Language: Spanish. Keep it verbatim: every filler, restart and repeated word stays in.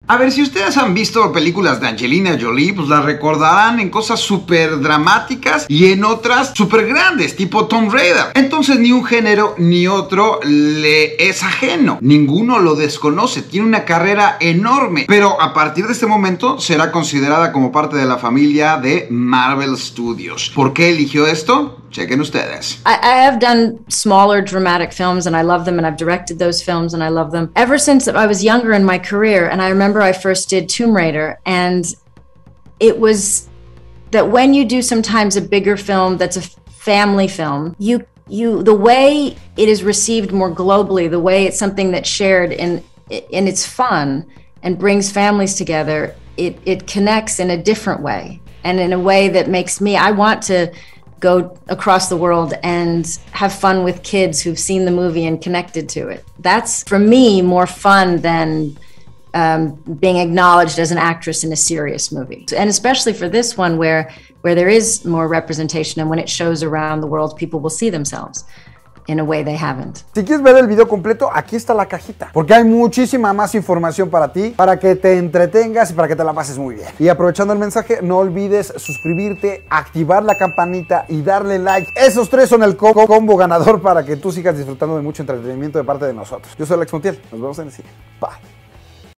A ver, si ustedes han visto películas de Angelina Jolie, pues las recordarán en cosas súper dramáticas y en otras súper grandes, tipo Tomb Raider. Entonces ni un género ni otro le es ajeno. Ninguno lo desconoce. Tiene una carrera enorme. Pero a partir de este momento será considerada como parte de la familia de Marvel Studios. ¿Por qué eligió esto? Chequen ustedes. I, I have done smaller dramatic films and I love them, and I've directed those films and I love them ever since I was younger in my career. And I remember I first did Tomb Raider, and it was that when you do sometimes a bigger film that's a family film, you you the way it is received more globally, the way it's something that's shared and and it's fun and brings families together, it it connects in a different way, and in a way that makes me, I want to go across the world and have fun with kids who've seen the movie and connected to it. That's, for me, more fun than um, being acknowledged as an actress in a serious movie. And especially for this one where, where there is more representation, and when it shows around the world, people will see themselves in a way they haven't. Si quieres ver el video completo, aquí está la cajita, porque hay muchísima más información para ti, para que te entretengas y para que te la pases muy bien. Y aprovechando el mensaje, no olvides suscribirte, activar la campanita y darle like. Esos tres son el combo, combo ganador para que tú sigas disfrutando de mucho entretenimiento de parte de nosotros. Yo soy Alex Montiel, nos vemos en el siguiente. Bye.